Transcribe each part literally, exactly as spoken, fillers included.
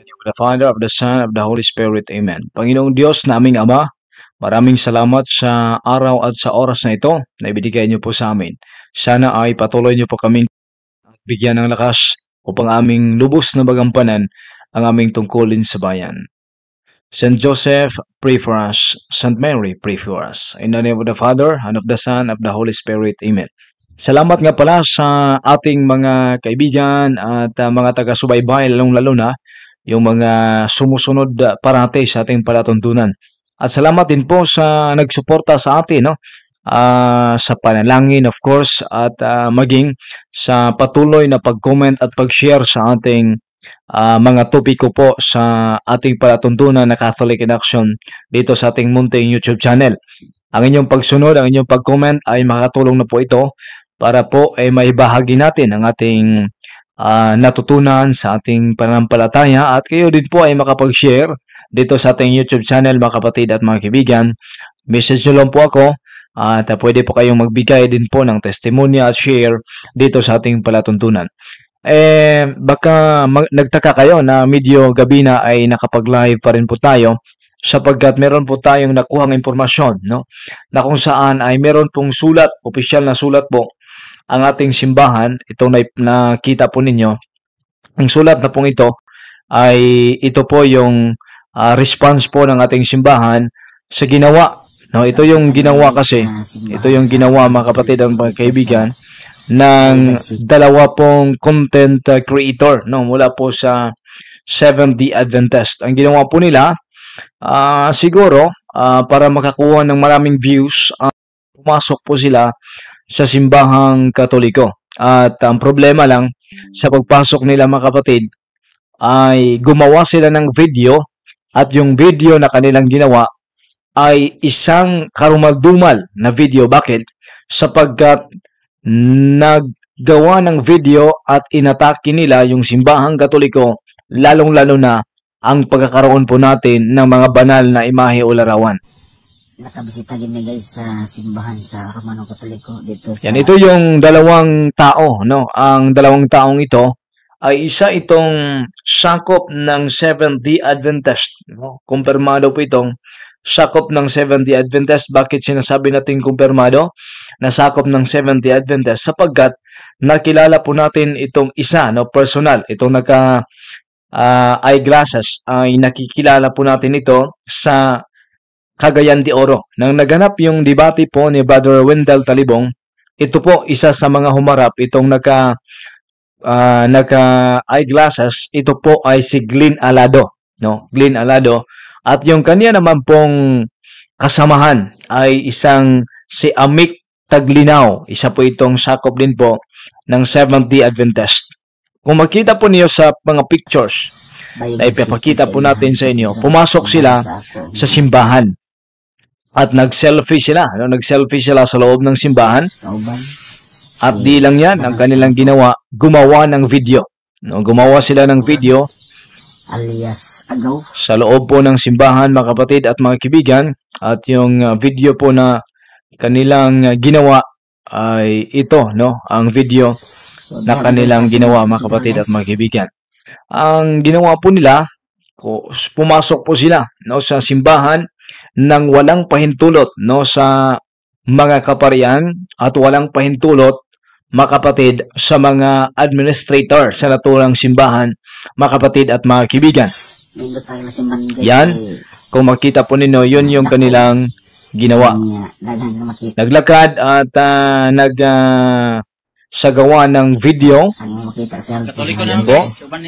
Of the Father, of the Son, of the Holy Spirit. Amen. Panginoong Diyos na aming Ama, maraming salamat sa araw at sa oras na ito na ibigay niyo po sa amin. Sana ay patuloy niyo po kaming bigyan ng lakas upang aming lubos na magampanan ang aming tungkulin sa bayan. Saint Joseph, pray for us. Saint Mary, pray for us. In the name of the Father, and of the Son, and of the Holy Spirit. Amen. Salamat nga pala sa ating mga kaibigan at uh, mga taga-subaybay, lalong-lalo na yung mga sumusunod uh, parati sa ating palatuntunan. At salamat din po sa nagsuporta sa atin, no? Uh, sa panalangin, of course, at uh, maging sa patuloy na pag-comment at pag-share sa ating uh, mga topiko po sa ating palatuntunan na Catholic in Action dito sa ating munting YouTube channel. Ang inyong pagsunod, ang inyong pag-comment ay makatulong na po ito para po ay maibahagi natin ang ating uh, natutunan sa ating pananampalataya at kayo din po ay makapag-share dito sa ating YouTube channel, mga kapatid at mga kaibigan. Message nyo lang po ako at uh, pwede po kayong magbigay din po ng testimonya at share dito sa ating palatuntunan. Eh, baka nagtaka kayo na medyo gabi na ay nakapag-live pa rin po tayo sapagkat meron po tayong nakuhang impormasyon, no? Na kung saan ay meron pong sulat, opisyal na sulat po ang ating simbahan. Itong nakita po ninyo, ang sulat na pong ito ay ito po yung uh, response po ng ating simbahan sa ginawa. No, ito yung ginawa kasi, ito yung ginawa mga kapatid at mga kaibigan ng dalawa pong content creator, no, mula po sa Seventh-day Adventist. Ang ginawa po nila, uh, siguro uh, para makakuha ng maraming views, uh, pumasok po sila sa simbahang Katoliko. At ang problema lang sa pagpasok nila mga kapatid ay gumawa sila ng video at yung video na kanilang ginawa ay isang karumaldumal na video. Bakit? Sapagkat naggawa ng video at inatake nila yung simbahang Katoliko, lalong-lalo na ang pagkakaroon po natin ng mga banal na imahe o larawan. Nakabisita din na guys sa simbahan sa Romano Katoliko dito sa... Yan, ito yung dalawang tao, no? Ang dalawang taong ito ay isa itong sakop ng Seventh-day Adventist, no? Kumpirmado po itong sakop ng Seventh-day Adventist. Bakit sinasabi natin kumpirmado na sakop ng Seventh-day Adventist? Sapagkat nakilala po natin itong isa, no? Personal, itong naka uh, eyeglasses, ay nakikilala po natin ito sa Cagayan de Oro. Nang naganap yung debate po ni Brother Wendell Talibong, ito po isa sa mga humarap, itong naka uh, naka eyeglasses, ito po ay si Glenn Alado, no? Glenn Alado. At yung kanya naman pong kasamahan ay isang si Amik Taglinaw. Isa po itong sakop din po ng Seventh-day Adventist. Kung makita po niyo sa mga pictures na ipapakita po natin sa inyo, pumasok sila sa simbahan. At nag-selfie sila. No? Nag-selfie sila sa loob ng simbahan. At di lang yan, ang kanilang ginawa, gumawa ng video. No? Gumawa sila ng video alias agaw sa loob po ng simbahan, mga kapatid at mga kaibigan. At yung uh, video po na kanilang uh, ginawa ay ito, no? Ang video so, na kanilang ginawa, mga kapatid at mga kaibigan. Ang ginawa po nila, pumasok po sila, no, sa simbahan nang walang pahintulot, no, sa mga kaparian at walang pahintulot, mga kapatid, sa mga administrator sa naturang simbahan, mga kapatid at mga kaibigan. Yan, kung makita po ninyo, yun yung kanilang ginawa. Naglakad at uh, nag uh, sa gawa ng video. Katoliko na po.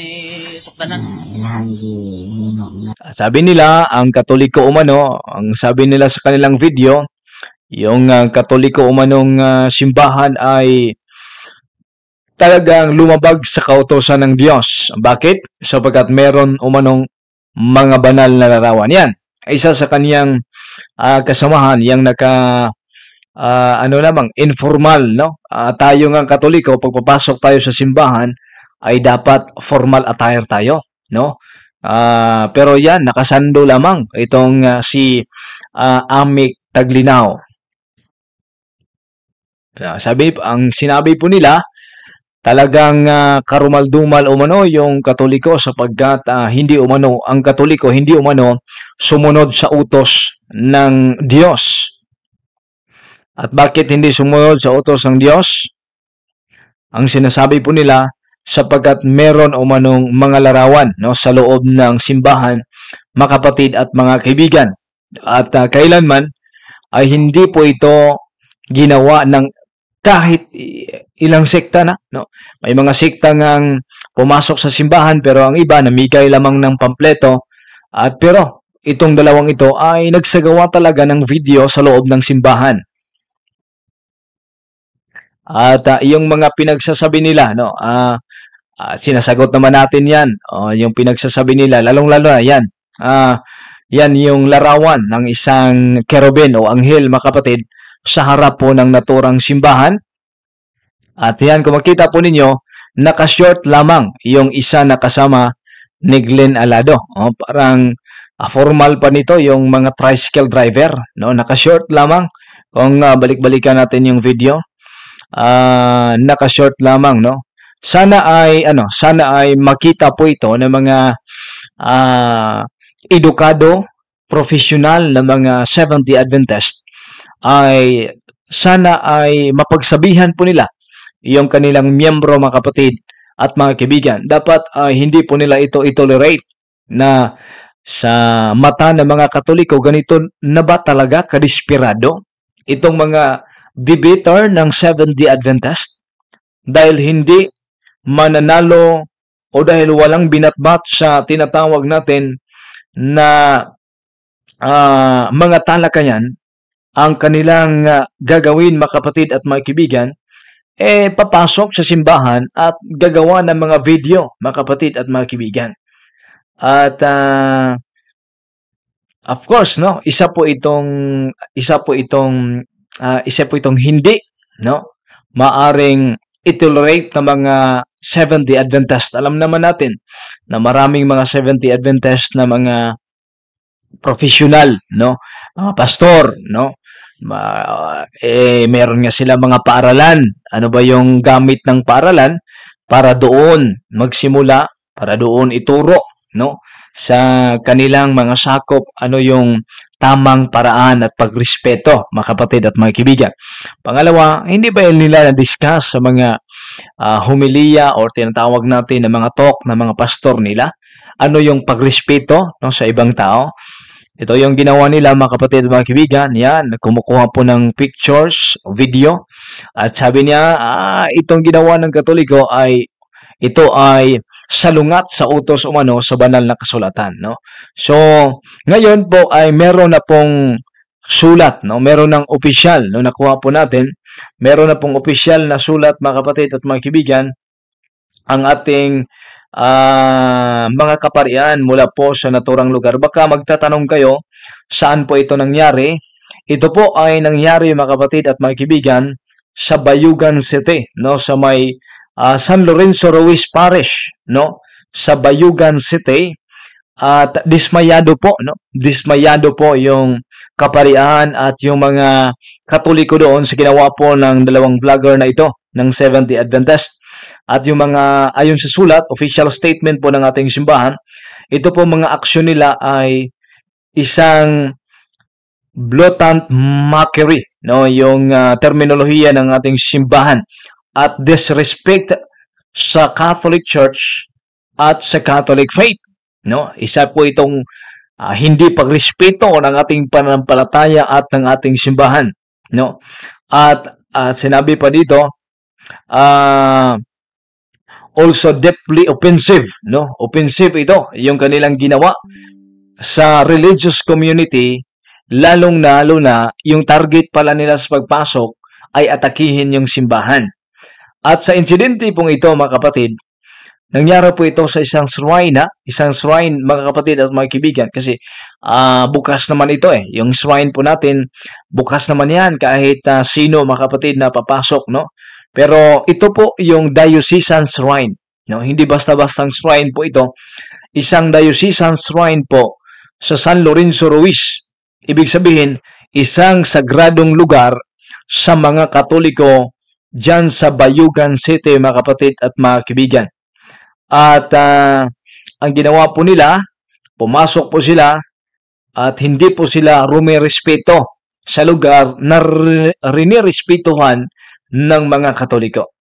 Sabi nila, ang Katoliko umano, ang sabi nila sa kanilang video, yung uh, Katoliko umanong uh, simbahan ay talagang lumabag sa kautosan ng Diyos. Bakit? Sapagkat meron umanong mga banal na larawan. Yan, isa sa kaniyang uh, kasamahan, yung naka Uh, ano namang informal, no? Uh, tayo ng Katoliko, pagpapasok tayo sa simbahan ay dapat formal attire tayo, no? Uh, pero yan, nakasando lamang itong uh, si uh, Amik Taglinaw. Uh, sabi, ang sinabi po nila, talagang uh, karumaldumal umano yung Katoliko sapagkat uh, hindi umano, ang Katoliko hindi umano sumunod sa utos ng Diyos. At bakit hindi sumunod sa utos ng Diyos? Ang sinasabi po nila, sapagkat meron umanong mga larawan, no, sa loob ng simbahan, mga kapatid at mga kaibigan. At uh, kailanman ay hindi po ito ginawa ng kahit ilang sekta na, no? May mga sekta ngang pumasok sa simbahan pero ang iba namigay lamang ng pampleto. At pero itong dalawang ito ay nagsagawa talaga ng video sa loob ng simbahan. At uh, yung mga pinagsasabi nila, no, uh, uh, sinasagot naman natin yan. Uh, yung pinagsasabi nila, lalong-lalo na yan. Uh, yan yung larawan ng isang kerubin o anghel, mga kapatid, sa harap po ng naturang simbahan. At yan, kung makita po ninyo, naka-short lamang yung isa na kasama ni Glenn Alado. O, parang uh, formal pa nito yung mga tricycle driver. No? Naka-short lamang. Kung uh, balik-balikan natin yung video, uh, naka-short lamang. No? Sana ay, ano, sana ay makita po ito ng mga uh, edukado, profesional na mga Seventh-day Adventist, ay sana ay mapagsabihan po nila yung kanilang miyembro, mga kapatid at mga kaibigan. Dapat ay uh, hindi po nila ito itolerate na sa mata ng mga Katoliko ganito na ba talaga kadesperado itong mga debater ng Seventh-day Adventist dahil hindi mananalo o dahil walang binatbat sa tinatawag natin na uh, mga talakayan. Ang kanilang uh, gagawin, mga kapatid at mga kaibigan, eh papasok sa simbahan at gagawa ng mga video, mga kapatid at mga kaibigan. At uh, of course, no, isa po itong isa po itong uh, isa po itong hindi, no, maaring itolerate ng mga Seventh-day Adventist. Alam naman natin na maraming mga Seventh-day Adventist na mga professional, no, mga pastor, no. Ma, eh, meron nga sila mga paaralan. Ano ba yung gamit ng paaralan? Para doon magsimula, para doon ituro, no, sa kanilang mga sakop, ano yung tamang paraan at pagrespeto, mga kapatid at mga kaibigan. Pangalawa, hindi ba nila na-discuss sa mga uh, humiliya or tinatawag natin na mga talk ng mga pastor nila? Ano yung pagrespeto, no, sa ibang tao? Ito yung ginawa nila, mga kapatid at mga kaibigan. Yan, kumukuha po ng pictures, video. At sabi niya, ah, itong ginawa ng Katoliko ay, ito ay salungat sa utos umano sa banal na kasulatan. No? So, ngayon po ay meron na pong sulat, no? Meron ng opisyal, no? Nakuha po natin. Meron na pong opisyal na sulat, mga kapatid at mga kaibigan, ang ating Uh, mga kaparian mula po sa naturang lugar. Baka magtatanong kayo, saan po ito nangyari? Ito po ay nangyari, mga kapatid at mga kaibigan, sa Bayugan City, no, sa may uh, San Lorenzo Ruiz Parish, no, sa Bayugan City. At dismayado po, no, dismayado po yung kaparian at yung mga Katoliko doon sa ginawa po ng dalawang vlogger na ito ng Seventh-day Adventist. At yung mga, ayon sa sulat, official statement po ng ating simbahan, ito po mga aksyon nila ay isang blatant mockery, no, yung uh, terminolohiya ng ating simbahan, at disrespect sa Catholic Church at sa Catholic faith, no. Isa po itong uh, hindi pagrespeto ng ating pananampalataya at ng ating simbahan, no. At uh, sinabi pa dito, ah uh, also deeply offensive, no? Offensive ito, yung kanilang ginawa sa religious community, lalong lalo na yung target pala nila sa pagpasok ay atakihin yung simbahan. At sa insidente pong ito, mga kapatid, nangyari po ito sa isang shrine, na, isang shrine, mga kapatid at mga kaibigan, kasi uh, bukas naman ito eh. Yung shrine po natin, bukas naman yan kahit uh, sino, mga kapatid, na papasok, no? Pero ito po yung diocesan shrine, no? Hindi basta-bastang shrine po ito. Isang diocesan shrine po sa San Lorenzo Ruiz. Ibig sabihin, isang sagradong lugar sa mga Katoliko dyan sa Bayugan City, mga kapatid at mga kaibigan. At uh, ang ginawa po nila, pumasok po sila at hindi po sila rumirespeto sa lugar na rinirespetuhan ng mga Katoliko.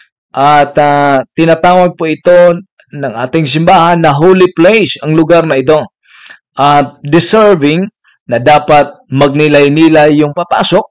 At uh, tinatawag po ito ng ating simbahan na holy place, ang lugar na ito. At deserving na dapat magnilay-nilay yung papasok.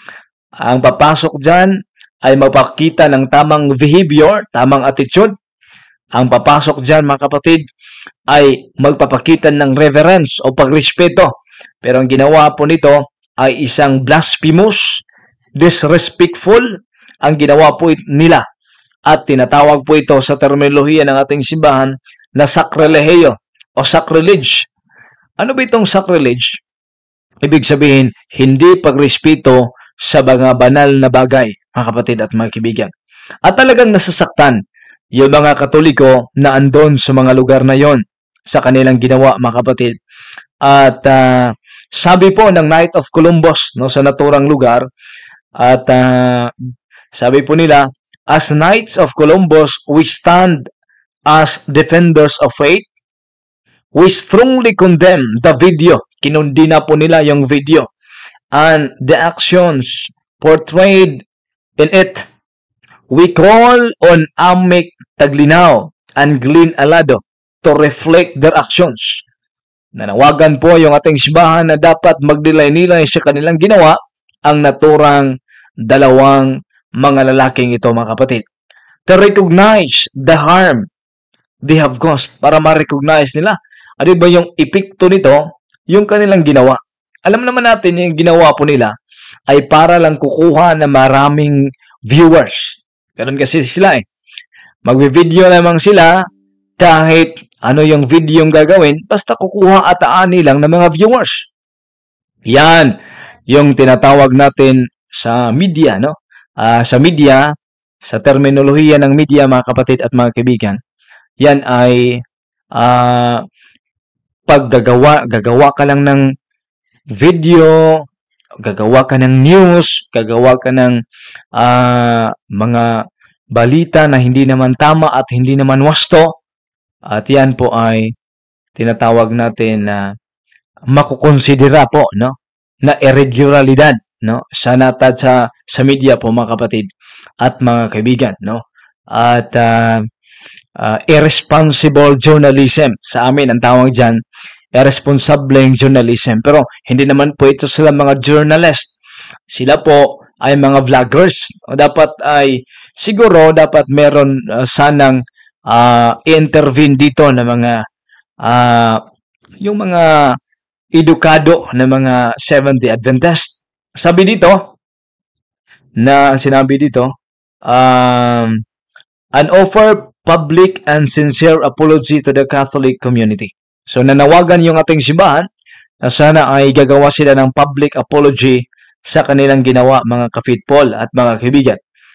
Ang papasok dyan ay mapakita ng tamang behavior, tamang attitude. Ang papasok dyan, mga kapatid, ay magpapakita ng reverence o pagrespeto. Pero ang ginawa po nito ay isang blasphemous, disrespectful ang ginawa po nila. At tinatawag po ito sa terminolohiya ng ating simbahan na sacrilegio o sacrilege. Ano ba itong sacrilege? Ibig sabihin, hindi pagrespeto sa mga banal na bagay, mga kapatid at mga kaibigan. At talagang nasasaktan yung mga Katoliko na andon sa mga lugar na yon sa kanilang ginawa, mga kapatid. At uh, sabi po ng Knight of Columbus, no, sa naturang lugar, at uh, sabi po nila, as Knights of Columbus, we stand as defenders of faith. We strongly condemn the video. Kinundi na po nila yung video and the actions portrayed in it. We call on Amic Taglinaw and Glyn Alado to reflect their actions. Nanawagan po yung ating simbahan na dapat magdilay-nilay sa kanilang ginawa ang naturang dalawang mga lalaking ito, mga kapatid. To recognize the harm they have caused, para ma-recognize nila. Ano ba yung epekto nito? Yung kanilang ginawa. Alam naman natin yung ginawa po nila ay para lang kukuha ng maraming viewers. Ganun kasi sila eh. Magbe-video lamang sila kahit ano yung video yung gagawin, basta kukuha at aani lang ng mga viewers. Yan yung tinatawag natin sa media, no? Uh, sa media, sa terminolohiya ng media, mga kapatid at mga kaibigan, yan ay uh, paggagawa, gagawa ka lang ng video, gagawa ka ng news, gagawa ka ng uh, mga balita na hindi naman tama at hindi naman wasto. At yan po ay tinatawag natin na makukonsidera po, no, na irregularidad, no, sa natad sa sa media po, mga kapatid at mga kaibigan, no. At uh, uh, irresponsible journalism, sa amin ang tawag diyan, irresponsibleng journalism. Pero hindi naman po ito sila mga journalist. Sila po ay mga vloggers. O dapat ay siguro dapat meron uh, sanang uh, i-intervene dito na mga uh, yung mga edukado na mga Seventh-day Adventist. Sabi dito na sinabi dito, um, an offer public and sincere apology to the Catholic community. So nanawagan yung ating simbahan na sana ay gagawa sila ng public apology sa kanilang ginawa, mga ka-Faithful at mga kaibigan.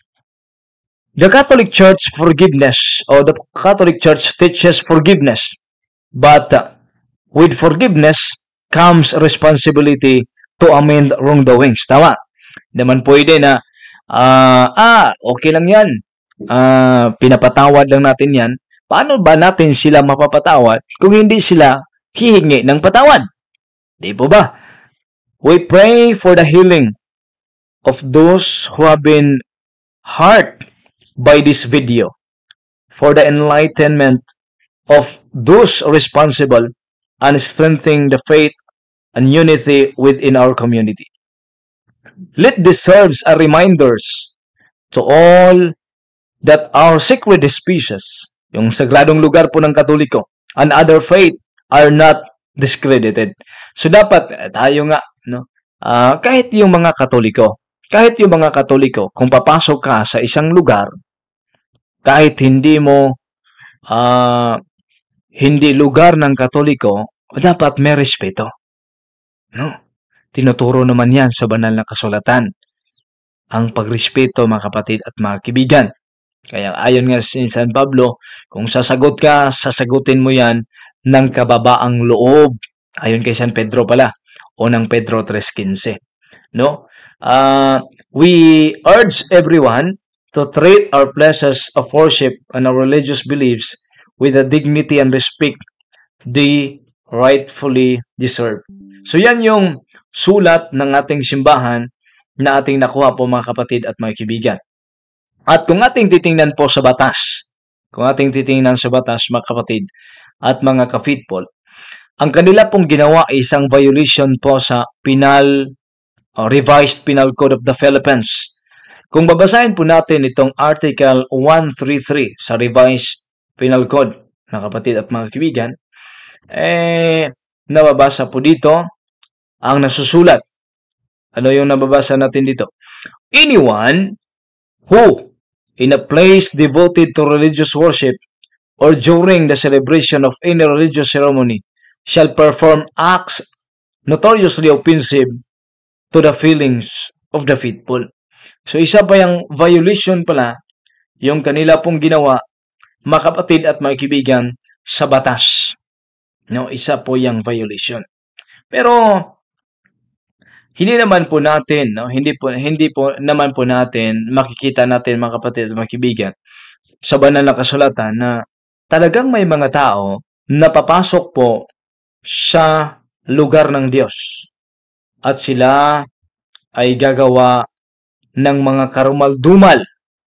The Catholic Church forgiveness or the Catholic Church teaches forgiveness, but uh, with forgiveness comes responsibility to amend wrongdoings. Tama. Naman pwede na uh, ah, okay lang yan. Uh, pinapatawad lang natin yan. Paano ba natin sila mapapatawad kung hindi sila hihingi ng patawad? Di po ba? We pray for the healing of those who have been hurt by this video, for the enlightenment of those responsible, and strengthening the faith and unity within our community. Let this serve as reminders to all that our sacred species, yung sagradong lugar po ng Katoliko, and other faith are not discredited. So dapat tayo nga, no, uh, kahit yung mga Katoliko, kahit yung mga Katoliko, kung papasok ka sa isang lugar, kahit hindi mo uh, hindi lugar ng Katoliko, dapat may respeto. No? Tinuturo naman yan sa banal na kasulatan. Ang pagrespeto, mga kapatid at mga kaibigan. Kaya ayon nga si San Pablo, kung sasagot ka, sasagutin mo yan ng kababaang loob. Ayon kay San Pedro pala, o ng Pedro three fifteen. No? Uh, we urge everyone to treat our places of worship and our religious beliefs with the dignity and respect they rightfully deserve. So yan yung sulat ng ating simbahan na ating nakuha po mga kapatid at mga kaibigan. At kung ating titingnan po sa batas, kung ating titingnan sa batas mga kapatid at mga ka-fitpol, ang kanila pong ginawa ay isang violation po sa Penal, uh, Revised Penal Code of the Philippines. Kung babasahin po natin itong Article one thirty-three sa Revised Penal Code, mga kapatid at mga kaibigan, eh, nababasa po dito ang nasusulat. Ano yung nababasa natin dito? Anyone who, in a place devoted to religious worship or during the celebration of any religious ceremony, shall perform acts notoriously offensive to the feelings of the faithful. So isa pa yung violation pala, yung kanila pong ginawa, mga kapatid at mga kaibigan, sa batas. No, isa po yung violation. Pero hindi naman po natin, no, hindi po hindi po naman po natin makikita natin mga kapatid at mga kaibigan sa banal na kasulatan na talagang may mga tao na papasok po sa lugar ng Diyos at sila ay gagawa ng mga karumal-dumal.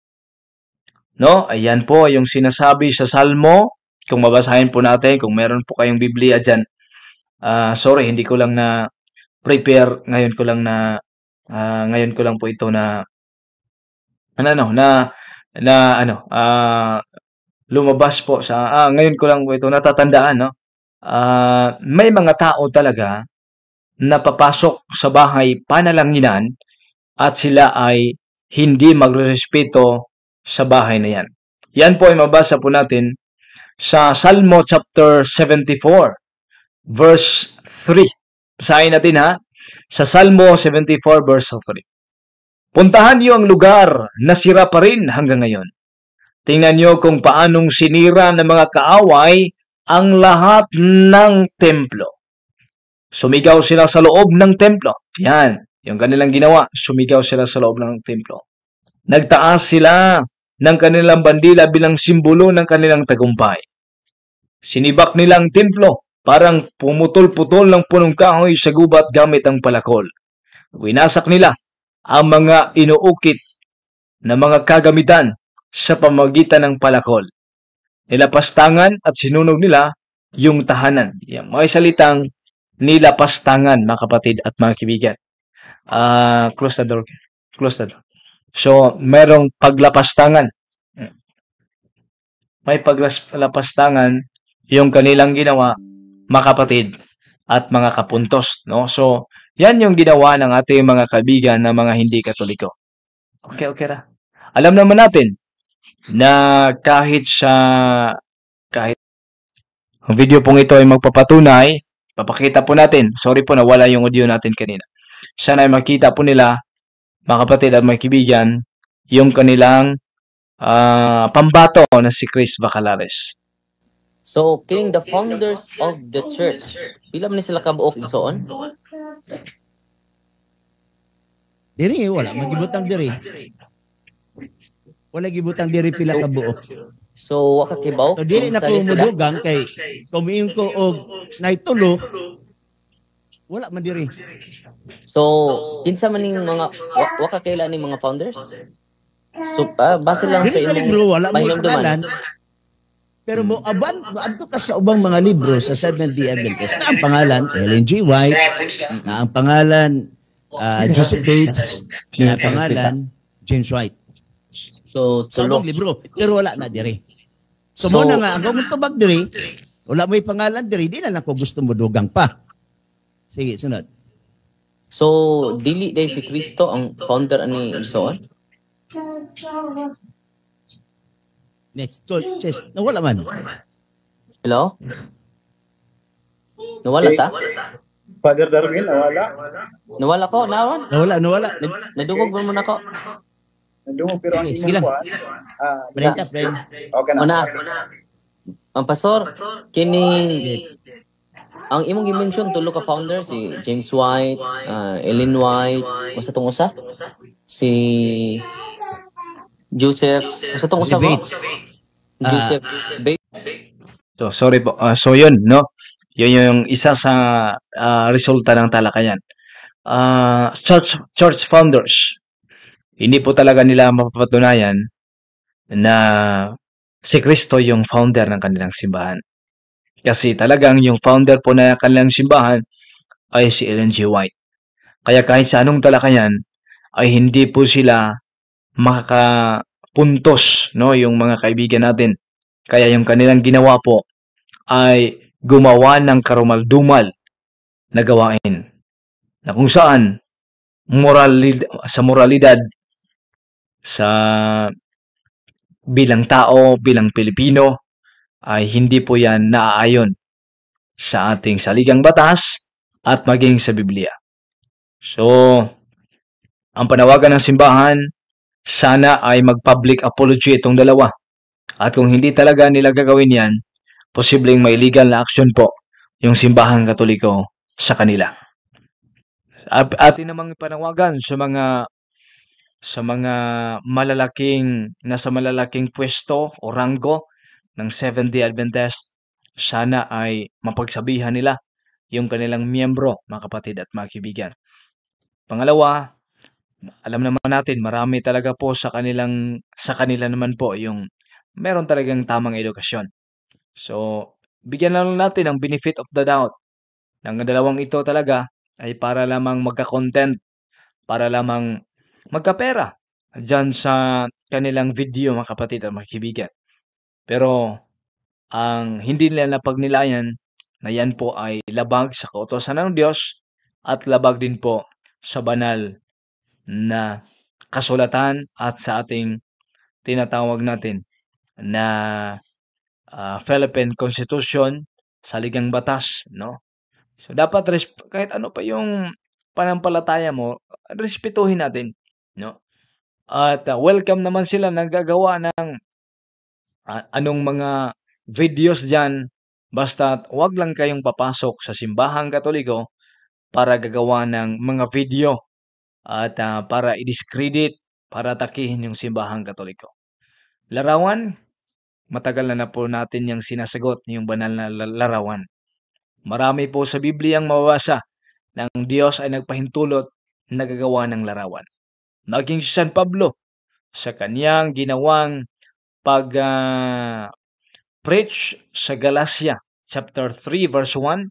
No? Ayan po yung sinasabi sa Salmo. Kung mabasahin po natin, kung meron po kayong Biblia dyan. Uh, sorry, hindi ko lang na prepare. Ngayon ko lang na, uh, ngayon ko lang po ito na, ano, ano na, na, ano, uh, lumabas po sa, ah, ngayon ko lang po ito natatandaan, no? Uh, may mga tao talaga na papasok sa bahay panalanginan at sila ay hindi magrespeto sa bahay na yan. Yan po ay mabasa po natin sa Salmo chapter seventy-four, verse three. Basahin natin ha. Sa Salmo seventy-four, verse three. Puntahan niyo ang lugar na sira pa rin hanggang ngayon. Tingnan niyo kung paanong sinira ng mga kaaway ang lahat ng templo. Sumigaw sila sa loob ng templo. Yan, yung kanilang ginawa. Sumigaw sila sa loob ng templo. Nagtaas sila ng kanilang bandila bilang simbolo ng kanilang tagumpay. Sinibak nilang templo, parang pumutol-putol ng punong kahoy sa gubat gamit ang palakol. Winasak nila ang mga inuukit na mga kagamitan sa pamagitan ng palakol. Nilapastangan at sinunog nila yung tahanan. Yan, mga salitang nilapastangan, mga kapatid at mga kaibigan. Uh, close the door. Close the door. So, merong paglapastangan. May paglapastangan yung kanilang ginawa, mga kapatid at mga kapuntos. No? So, yan yung ginawa ng ating mga kaibigan na mga hindi Katoliko. Okay, okay ra. Alam naman natin na kahit sa kahit ang video pong ito ay magpapatunay, papakita po natin. Sorry po, nawala yung audio natin kanina. Sana ay makita po nila, mga kapatid at mga kaibigan, yung kanilang uh, pambato na si Chris Bacalares. So, kining the founders of the church, pila man sila kabuok igsoon? Diri, wala. Magibutang diri. Wala gibutang diri pila kabuok. So, waka kibaw? So, dili na ko mudugang kay kumiing ko og naitulo, wala man diri. So, kinsa man ning mga waka kaila ning mga founders? So, ah, base lang sa imong libro, wala mo pangalan. Pero mo aban, adto ka sa ubang mga libro sa Seventh-day Adventist na ang pangalan Ellen G. White, na ang pangalan uh, Joseph Bates, na ang pangalan James White. So, tulo libro, pero wala na diri. So, so mo na nga, ang kung tubag diri, wala may pangalan diri, di na lang ko gusto mo dugang pa. Sige, sunod. So, dili day si Kristo ang founder ani igsoon? Next, so, chest, nawala man. Hello? Nawala ta? Father Darwin, nawala. Nawala ko, nawan? Nawala, nawala. Nadungog mo muna ko. Nadungog, pero ang okay, sige lang. Ah, Brenda, friend. Okay na. Una, ang pastor, kining ang imong gi-mention tulo ka founder si James White, uh, Ellen White, usa tong usa si Joseph, sa tong Joseph usab mo? Bates. Ah, Joseph Bates. So, sorry po. Ah, so, yun, no? Yun yung isa sa ah, resulta ng talakayan. Ah, church, church founders, hindi po talaga nila mapapatunayan na si Kristo yung founder ng kanilang simbahan. Kasi talagang yung founder po na kanilang simbahan ay si Ellen G. White. Kaya kahit sa anong talakayan, ay hindi po sila makakapuntos, no, yung mga kaibigan natin. Kaya yung kanilang ginawa po ay gumawa ng karumal-dumal na gawain na kung saan moralid sa moralidad sa bilang tao, bilang Pilipino ay hindi po yan naaayon sa ating saligang batas at maging sa Biblia. So, ang panawagan ng simbahan, sana ay mag-public apology itong dalawa. At kung hindi talaga nila gagawin yan, posibleng may legal na action po yung simbahang Katoliko sa kanila. At atin namang panawagan sa mga sa mga malalaking nasa malalaking pwesto o ranggo ng Seventh-day Adventist, sana ay mapagsabihan nila yung kanilang miyembro, mga kapatid at mga kaibigan. Pangalawa, alam naman natin marami talaga po sa kanilang sa kanila naman po yung meron talagang tamang edukasyon. So, bigyan na lang natin ang benefit of the doubt. Ng dalawang ito talaga ay para lamang magka-content, para lamang magkapera dyan sa kanilang video, mga kapatid at mga kaibigan. Pero ang hindi nila napagnilayan na yan po ay labag sa kautosan ng Diyos at labag din po sa banal na kasulatan at sa ating tinatawag natin na uh, Philippine Constitution, saligang batas, no? So dapat res- kahit ano pa yung panampalataya mo, respetuhin natin, no? At uh, welcome naman sila naggagawa ng uh, anong mga videos diyan, basta wag lang kayong papasok sa simbahang Katoliko para gagawa ng mga video at uh, para i-discredit, para atakihin yung simbahang Katoliko. Larawan, matagal na na po natin yung sinasagot, yung banal na larawan. Marami po sa Biblia ang mababasa na ang Diyos ay nagpahintulot na gagawa ng larawan. Maging si San Pablo sa kanyang ginawang pag uh, preach sa Galatia chapter three verse one,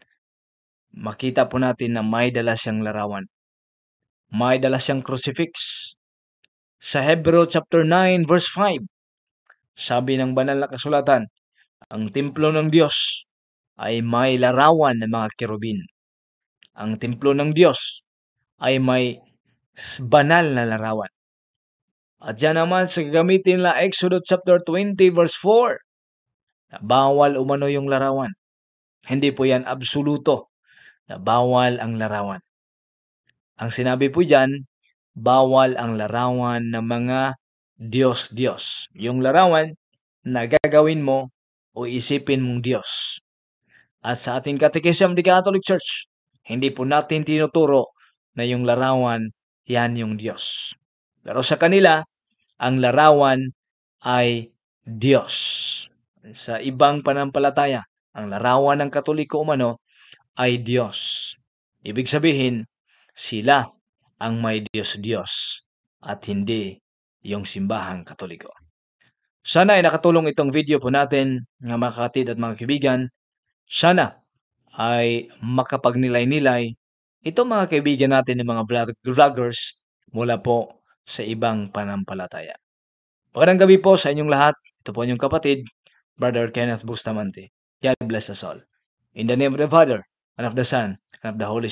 makita po natin na may dala siyang larawan. May dala siyang crucifix. Sa Hebrew chapter nine verse five, sabi ng banal na kasulatan, ang templo ng Diyos ay may larawan ng mga kerubin. Ang templo ng Diyos ay may banal na larawan. At yan naman sa gagamitin na Exodus chapter twenty verse four, na bawal umano yung larawan. Hindi po yan absoluto na bawal ang larawan. Ang sinabi po dyan, bawal ang larawan ng mga Diyos-Diyos. Yung larawan na gagawin mo o isipin mong Diyos. At sa ating Catechism of the Catholic Church, hindi po natin tinuturo na yung larawan, yan yung Diyos. Pero sa kanila, ang larawan ay Diyos. Sa ibang panampalataya, ang larawan ng Katoliko umano ay Diyos. Ibig sabihin, sila ang may Diyos-Diyos at hindi yung simbahang Katoliko. Sana ay nakatulong itong video po natin, mga mga kapatid at mga kaibigan. Sana ay makapagnilay-nilay itong mga kaibigan natin ng mga vloggers mula po sa ibang panampalataya. Magandang gabi po sa inyong lahat. Ito po inyong kapatid, Brother Kenneth Bustamante. God bless us all. In the name of the Father, and of the Son, and of the Holy Spirit.